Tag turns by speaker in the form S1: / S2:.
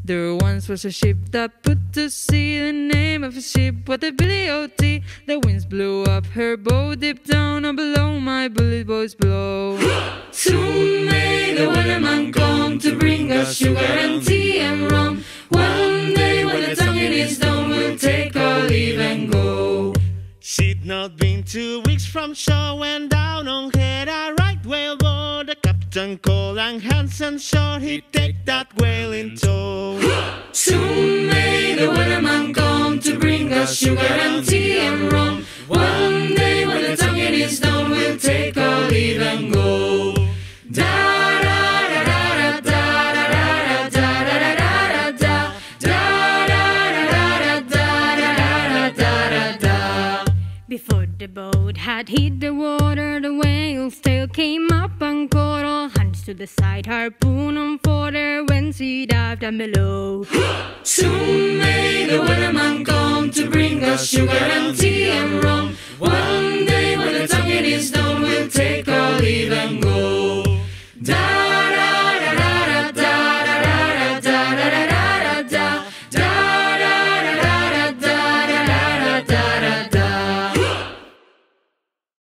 S1: There once was a ship that put to sea. The name of the ship was the Billy O.T. The winds blew up her boat, deep down and below my bullet boys blow. Soon may the Wellerman come to bring us sugar and tea and rum. One day when the tonguing is done, we'll take our leave and go.
S2: She'd not been 2 weeks from shore when down on head a right whale bore. The captain called and Hansen shore, he'd take that whale in tow.
S1: Soon may the Wellerman come to bring us sugar and tea and rum. One day when the tonguing is done, we'll take our leave and go.
S3: Before the boat had hit the water, the whale's tail came up and caught all hands to the side, harpoon on fodder when she dived down below.
S1: Soon may the Wellerman come to bring us sugar and tea and rum. One day when the tonguing is done, we'll take our leave and go. Da da da da da da da da da da da da da.